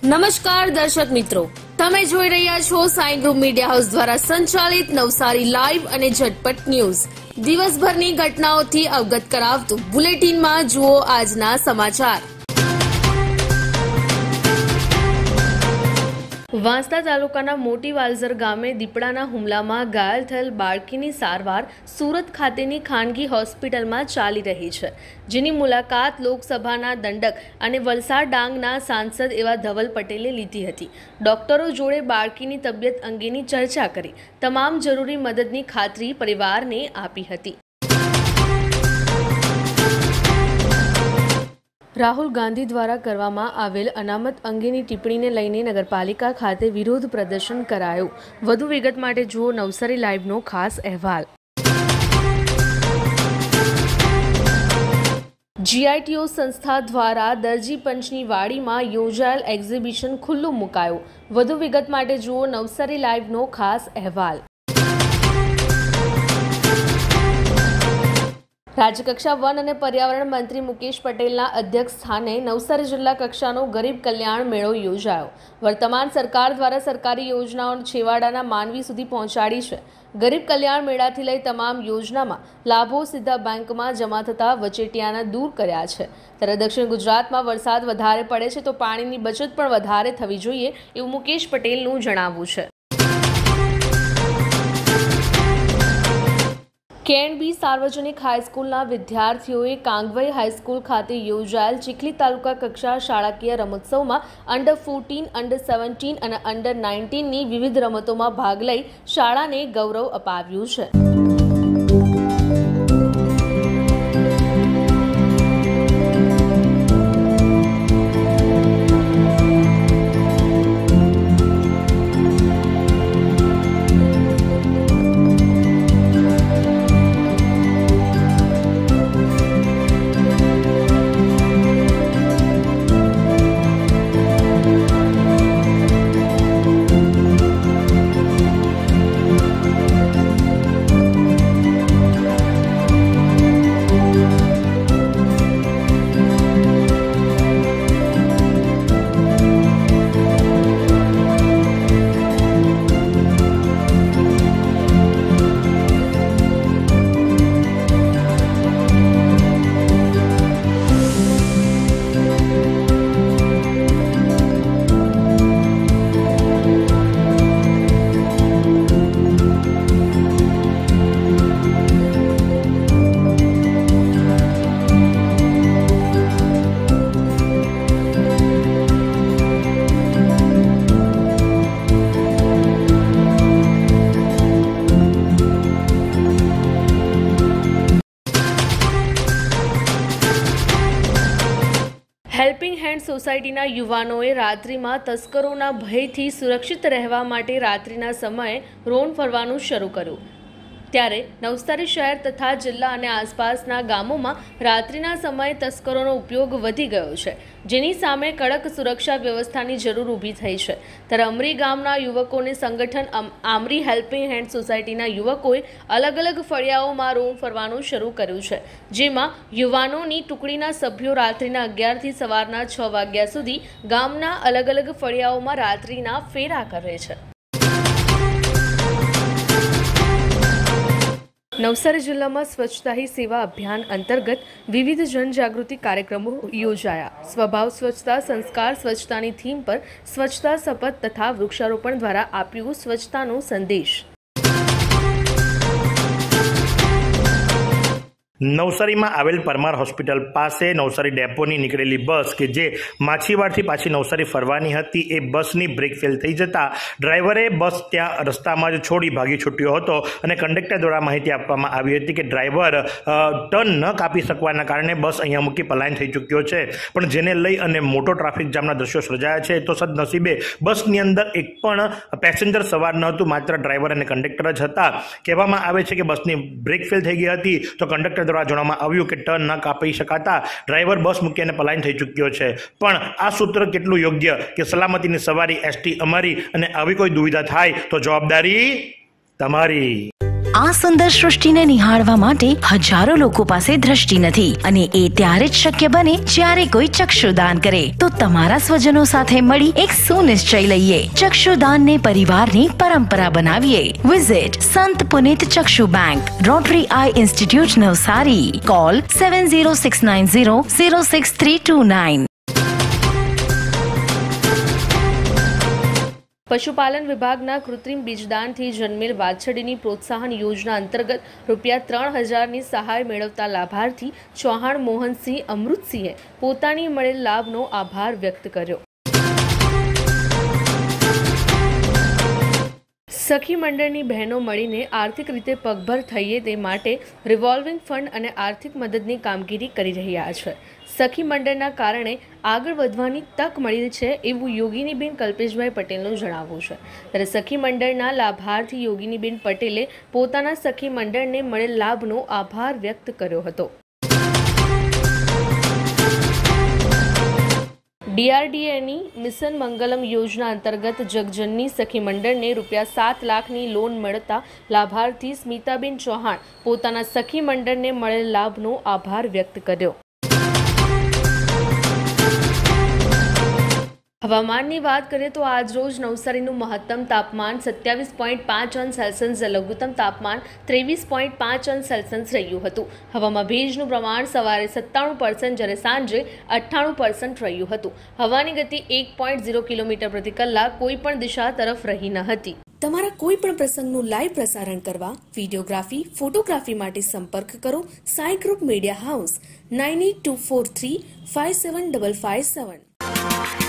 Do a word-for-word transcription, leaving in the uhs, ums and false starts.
નમસ્કાર દર્શક મિત્રો, તમે જોઈ રહ્યા છો સાઈ ગ્રુપ મીડિયા હાઉસ દ્વારા સંચાલિત નવસારી લાઈવ અને ઝટપટ ન્યૂઝ. દિવસભરની ઘટનાઓથી અવગત કરાવતું બુલેટિનમાં જુઓ આજના સમાચાર. વાંસદા તાલુકાના મોટી વાલઝર ગામે દીપડાના હુમલામાં ઘાયલ થયેલ બાળકીની સારવાર સુરત ખાતેની ખાનગી હોસ્પિટલમાં ચાલી રહી છે, જેની મુલાકાત લોકસભાના દંડક અને વલસાડ ડાંગના સાંસદ એવા ધવલ પટેલે લીધી હતી. ડોક્ટરો જોડે બાળકીની તબિયત અંગેની ચર્ચા કરી તમામ જરૂરી મદદની ખાતરી પરિવારને આપી હતી. રાહુલ ગાંધી દ્વારા કરવામાં આવેલ અનામત અંગેની ટિપ્પણીને લઈને નગરપાલિકા ખાતે વિરોધ પ્રદર્શન કરાયું. વધુ વિગત માટે જુઓ નવસારી લાઈવનો ખાસ અહેવાલ. જીઆઈટીઓ સંસ્થા દ્વારા દરજી પંચની વાડીમાં યોજાયેલ એક્ઝિબિશન ખુલ્લું મુકાયું. વધુ વિગત માટે જુઓ નવસારી લાઈવનો ખાસ અહેવાલ. રાજ્યકક્ષા વન અને પર્યાવરણ મંત્રી મુકેશ પટેલના અધ્યક્ષ સ્થાને નવસારી જિલ્લા કક્ષાનો ગરીબ કલ્યાણ મેળો યોજાયો. વર્તમાન સરકાર દ્વારા સરકારી યોજનાઓ છેવાડાના માનવી સુધી પહોંચાડી છે. ગરીબ કલ્યાણ મેળાથી લઈ તમામ યોજનામાં લાભો સીધા બેંકમાં જમા થતા વચેટિયાના દૂર કર્યા છે. ત્યારે દક્ષિણ ગુજરાતમાં વરસાદ વધારે પડે છે તો પાણીની બચત પણ વધારે થવી જોઈએ એવું મુકેશ પટેલનું જણાવવું છે. કેએનબી સાર્વજનિક હાઈસ્કૂલના વિદ્યાર્થીઓએ કાંગવઈ હાઈસ્કૂલ ખાતે યોજાયેલ ચીખલી તાલુકા કક્ષા શાળાકીય રમોત્સવમાં અંડર ફોર્ટીન, અંડર સેવન્ટીન અને અંડર નાઇન્ટીનની વિવિધ રમતોમાં ભાગ લઈ શાળાને ગૌરવ અપાવ્યું છે. હેલ્પિંગ હેન્ડ સોસાયટીના યુવાનોએ રાત્રિમાં તસ્કરોના ભયથી સુરક્ષિત રહેવા માટે રાત્રિના સમયે રોન ફરવાનું શરૂ કર્યું. ત્યારે નવસારી શહેર તથા જિલ્લા અને આસપાસના ગામોમાં રાત્રિના સમયે તસ્કરોનો ઉપયોગ વધી ગયો છે, જેની સામે કડક સુરક્ષા વ્યવસ્થાની જરૂર ઊભી થઈ છે. ત્યારે અમરી ગામના યુવકોને સંગઠન આમરી હેલ્પિંગ હેન્ડ સોસાયટીના યુવકોએ અલગ અલગ ફળિયાઓમાં રોમ ફરવાનું શરૂ કર્યું છે, જેમાં યુવાનોની ટુકડીના સભ્યો રાત્રિના અગિયારથી સવારના છ વાગ્યા સુધી ગામના અલગ અલગ ફળિયાઓમાં રાત્રિના ફેરા કરે છે. નવસારી જિલ્લામાં સ્વચ્છતા હી સેવા અભિયાન અંતર્ગત વિવિધ જનજાગૃતિ કાર્યક્રમો યોજાયા. સ્વભાવ સ્વચ્છતા સંસ્કાર સ્વચ્છતાની થીમ પર સ્વચ્છતા શપથ તથા વૃક્ષારોપણ દ્વારા આપ્યું સ્વચ્છતાનો સંદેશ. નવસારીમાં આવેલ પરમાર હોસ્પિટલ પાસે નવસારી ડેપોની નીકળેલી બસ કે જે માછીવાડથી પાછી નવસારી ફરવાની હતી, એ બસની બ્રેક ફેલ થઈ જતા ડ્રાઈવરે બસ ત્યાં રસ્તામાં જ છોડી ભાગી છૂટ્યો હતો અને કંડક્ટર દ્વારા માહિતી આપવામાં આવી હતી કે ડ્રાઈવર ટર્ન ન કાપી શકવાના કારણે બસ અહીંયા મૂકી પલાયન થઈ ચૂક્યો છે. પણ જેને લઈ અને મોટો ટ્રાફિક જામના દ્રશ્યો સર્જાયા છે. તો સદનસીબે બસની અંદર એક પણ પેસેન્જર સવાર ન હતું, માત્ર ડ્રાઈવર અને કંડક્ટર જ હતા. કહેવામાં આવે છે કે બસની બ્રેક ફેલ થઈ ગઈ હતી તો કંડક્ટર દ્વારા જણાવવામાં આવ્યું કે ટર્ન ન કાપી શકાતા ડ્રાઈવર બસ મૂકી અને પલાયન થઈ ચૂક્યો છે. પણ આ સૂત્ર કેટલું યોગ્ય કે સલામતીની સવારી એસટી અમારી અને આવી કોઈ દુવિધા થાય તો જવાબદારી તમારી. આ સુંદર સૃષ્ટિને નિહાળવા માટે હજારો લોકો પાસે દ્રષ્ટિ નથી અને એ ત્યારે જ શક્ય બને જ્યારે કોઈ ચક્ષુદાન કરે. તો તમારા સ્વજનો સાથે મળી એક સુનિશ્ચય લઈએ. ચક્ષુદાનને પરિવારની પરંપરા બનાવીએ. Visit Sant Punit Chakshu bank, Rotary eye institute, Navsari. Call seven zero six nine zero zero six three two nine. પશુપાલન વિભાગના કૃત્રિમ બીજદાનથી જન્મેલ વાછરડીની પ્રોત્સાહન યોજના અંતર્ગત રૂપિયા ત્રણ હજારની સહાય મેળવતા લાભાર્થી ચૌહાણ મોહનસિંહ અમૃતસિંહે પોતાની મળેલ લાભનો આભાર વ્યક્ત કર્યો. સખી મંડળની બહેનો મળીને આર્થિક રીતે પગભર થઈએ તે માટે રિવોલ્વિંગ ફંડ અને આર્થિક મદદની કામગીરી કરી રહ્યા છે. સખી મંડળના કારણે આગળ વધવાની તક મળી છે એવું યોગિનીબેન કલ્પેશભાઈ પટેલનું જણાવવું છે. ત્યારે સખી મંડળના લાભાર્થી યોગિનીબેન પટેલે પોતાના સખી મંડળને મળેલ લાભનો આભાર વ્યક્ત કર્યો હતો. ડીઆરડીએની મિશન મંગલમ યોજના અંતર્ગત જગજનની સખી મંડળને રૂપિયા સાત લાખની લોન મળતા લાભાર્થી સ્મિતાબેન ચૌહાણ પોતાના સખી મંડળને મળેલ લાભનો આભાર વ્યક્ત કર્યો. હવામાનની વાત કરીએ તો આજ રોજ નવસારીનું મહત્તમ તાપમાન સત્યાવીસ પોઈન્ટ પાંચ અંશ સેલ્સિયસ, લઘુત્તમ તાપમાન ત્રેવીસ પોઈન્ટ પાંચ અંશ સેલ્સિયસ રહ્યું હતું. હવામાં ભેજનું પ્રમાણ સવારે સત્તાણું પર્સન્ટ જ્યારે સાંજે અઠ્ઠાણું પર્સન્ટ રહ્યું હતું. હવાની ગતિ એક પોઈન્ટ ઝીરો કિલોમીટર પ્રતિ કલાક કોઈ પણ દિશા તરફ રહી ન હતી. તમારા કોઈ પણ પ્રસંગનું લાઈવ પ્રસારણ કરવા, વિડીયોગ્રાફી, ફોટોગ્રાફી માટે સંપર્ક કરો Sai group media house nine eight two four three five seven double five સેવન.